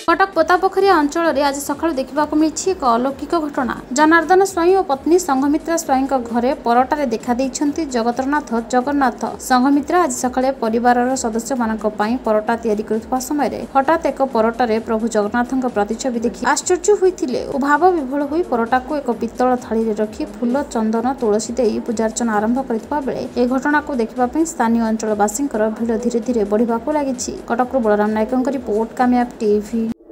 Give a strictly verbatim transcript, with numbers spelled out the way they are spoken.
कटक पोतापोखरिया अंचल में आज सका देखा मिली एक अलौकिक घटना। जनार्दन स्वाई और पत्नी संघमित्रा स्वाई घरे परटारे देखा जगतरनाथ जगन्नाथ। संघमित्रा आज सका परिवार सदस्य मान परटा तैयारी करुवा समय हठात एक परटारे प्रभु जगन्नाथ प्रतिछवि देखि आश्चर्य होते और भाव विभोल हो परटा को एक पित्तल थाली में रखी फूल चंदन तुलसी दे पूजार्चना आरंभ करथिबा बेले ए घटना को देखा स्थानीय अंचलवासी भिड़ धीरे धीरे बढ़ा लगी। Cuttack Balram Nayak report Kamyab TV.